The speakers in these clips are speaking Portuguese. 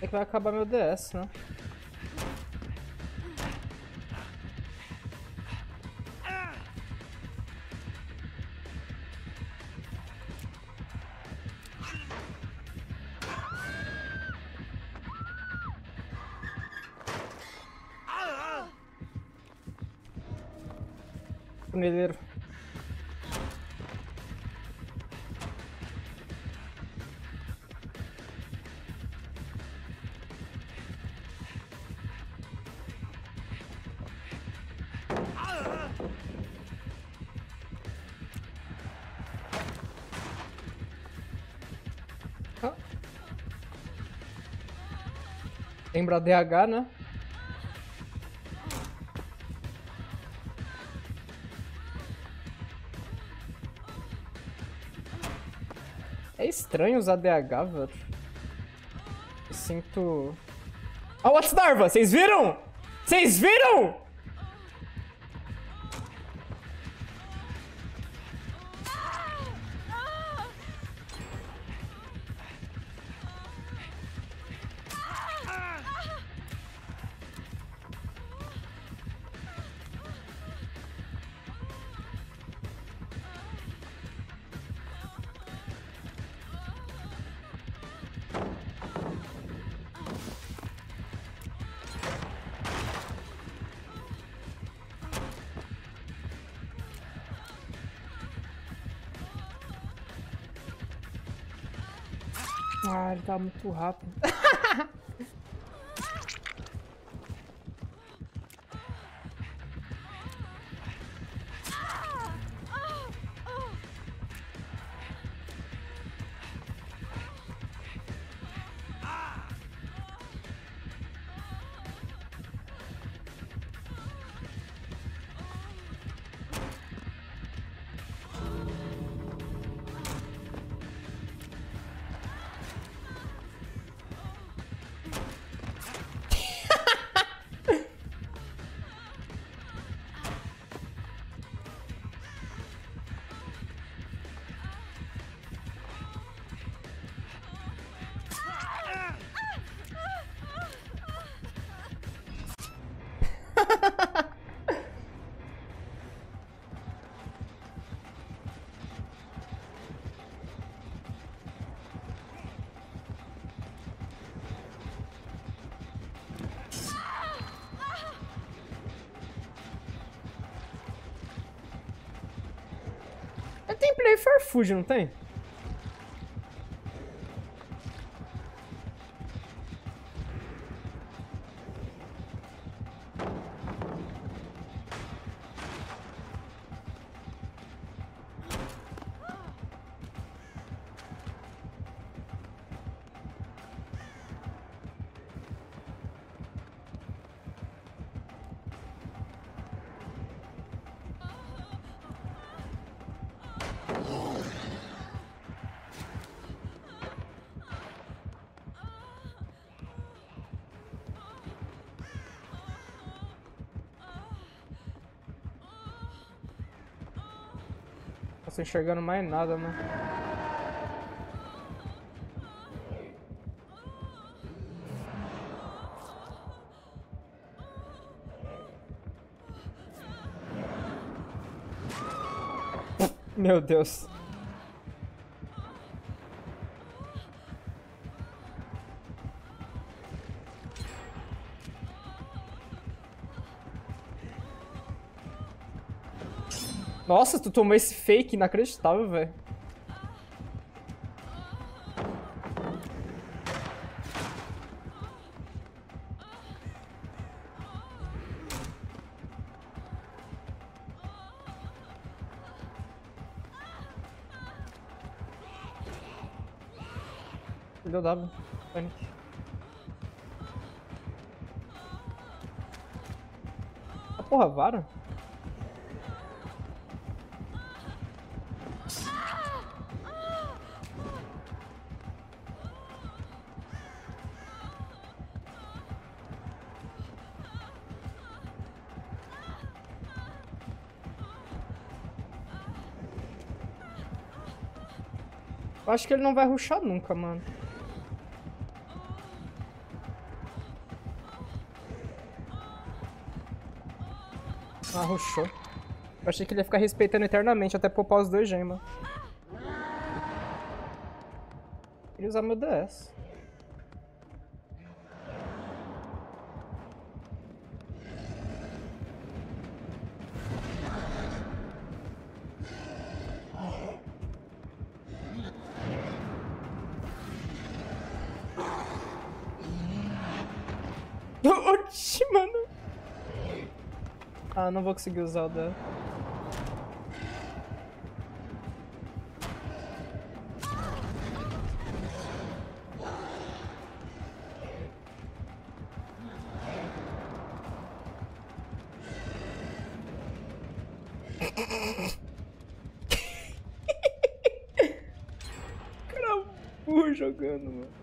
É que vai acabar meu DS, né? Funeleiro. Ah. Lembra DH, né? É estranho usar DH, velho. Eu sinto... Ah, what's Darva? Vocês viram? Vocês viram? Ah, ele tá muito rápido. Tem Play for Food, não tem? Não tô enxergando mais nada, mano. Meu Deus. Nossa, tu tomou esse fake inacreditável, velho. Deu W. Panic. A porra, vara? Eu acho que ele não vai rushar nunca, mano. Ah, rushou. Eu achei que ele ia ficar respeitando eternamente até poupar os 2 gemas. Queria usar meu DS. Oxi, mano. Ah, não vou conseguir usar o dela. Cara burro jogando, mano.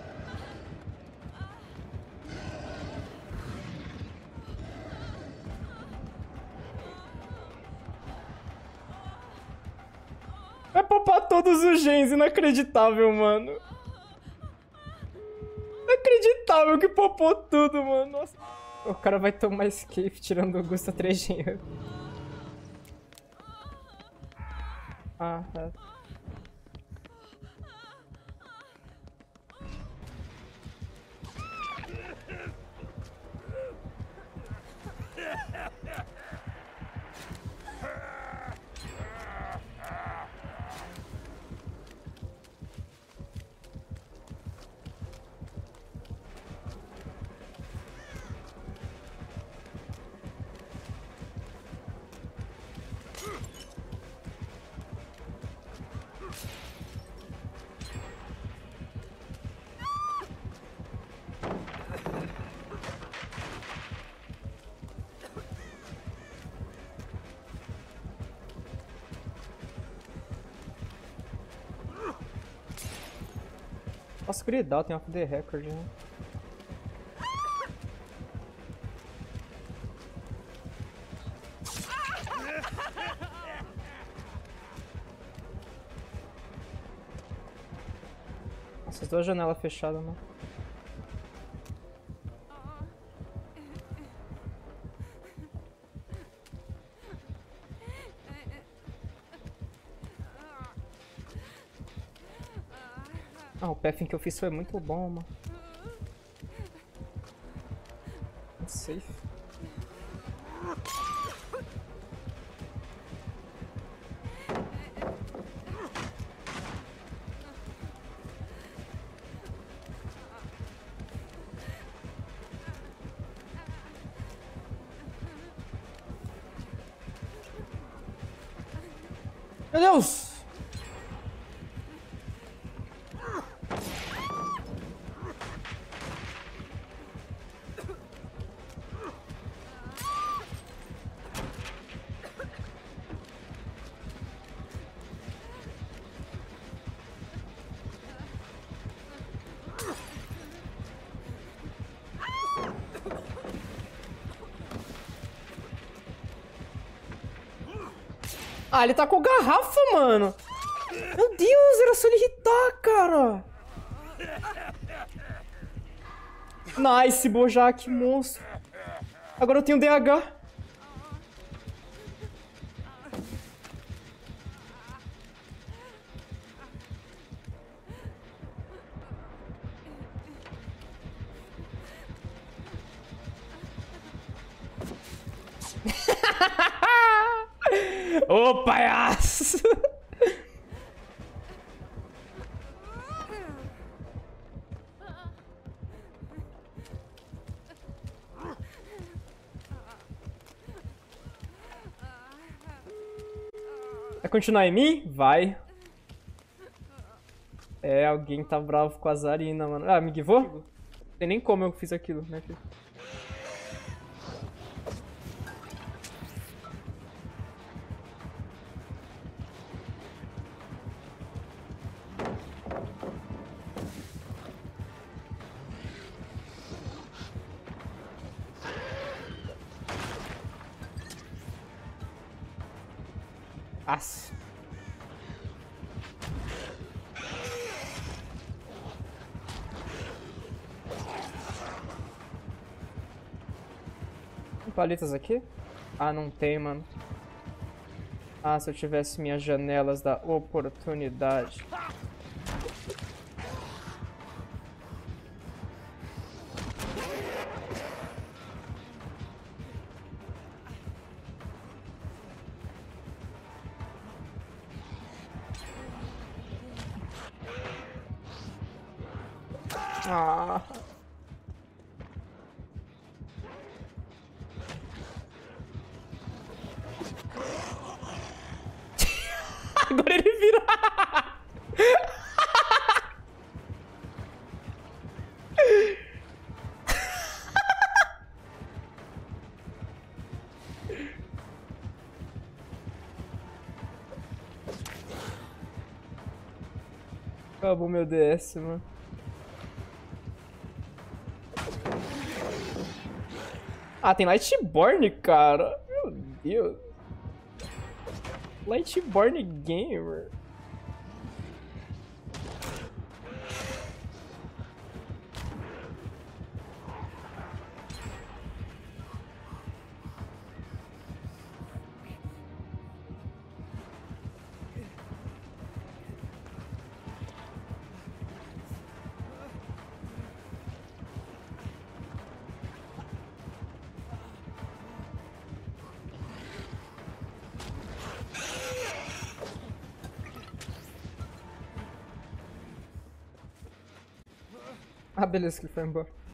Vai poupar todos os gens, inacreditável, mano. Inacreditável que popou tudo, mano. Nossa. O cara vai tomar escape tirando o Gusta 3 gen. Ah, é. Nossa, gridal, tem off the record, né? Nossa, as 2 janelas fechadas, mano. Ah, o pathing que eu fiz foi muito bom, mano. Safe. Meu Deus! Ah, ele tá com garrafa, mano. Meu Deus, era só ele irritar, cara. Nice, Bojack, monstro. Agora eu tenho DH. Ô, palhaço! Vai continuar em mim? Vai. É, alguém tá bravo com a Zarina, mano. Ah, me guivou? Não tem nem como eu fiz aquilo, né, filho? As. Tem palitas aqui? Ah, não tem, mano. Ah, se eu tivesse minhas janelas da oportunidade. Ah. Agora ele vira. Acabou meu DS, mano. Ah, tem Lightborn, cara. Meu Deus. Lightborn Gamer. Ah, beleza, que ele foi embora.